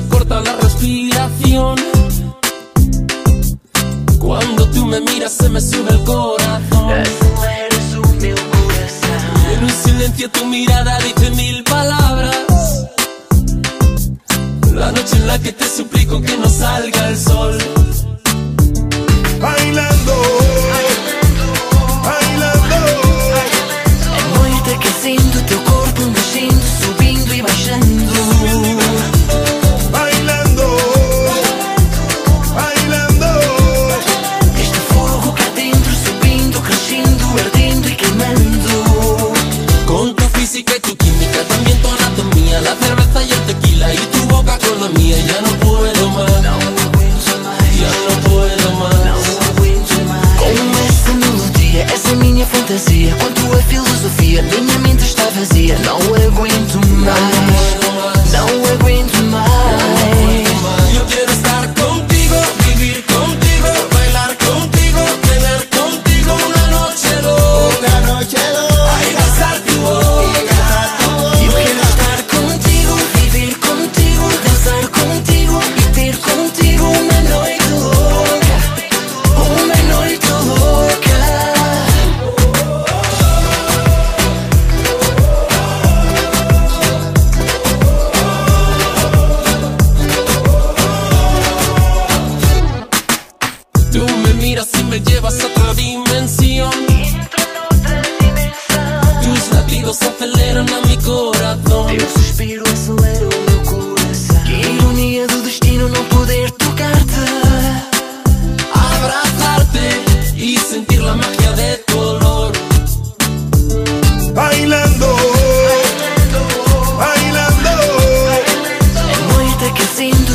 corta la respiración. Cuando tú me miras se me sube el corazón. Tú eres un meu coração. En un silencio tu mirada dice mil palabras. La noche en la que te suplico que no salga el sol. Bailando, bailando. É noite aquecendo teu corpo, mexendo, subindo e baixando. Bailando, bailando. Este fogo cá dentro, subindo, crescendo, ardendo e queimando. Con tu física y tu química, también tu anatomía, la cerveza y el tequila y tu boca con la mía. Ya no puedo más, Não aguento mais, ya no puedo más. não aguento mais. Com essa melodia, essa minha fantasia, quanto a filosofia, minha mente está vazia. Não aguento mais, não aguento mais. Yo quiero estar contigo, vivir contigo, bailar contigo, tener contigo una noche loca. Ay, besar tu boca. Eu quero estar contigo, viver contigo, dançar contigo e ter contigo uma noite louca, uma noite louca. Tú me miras y me llevas a otra dimensión. Tus latidos aceleran a mi corazón. Teu suspiro acelera o meu coração. Que ironia do destino não poder tocar-te. Abrazarte y sentir la magia de tu olor. Bailando, bailando. É noite aquecendo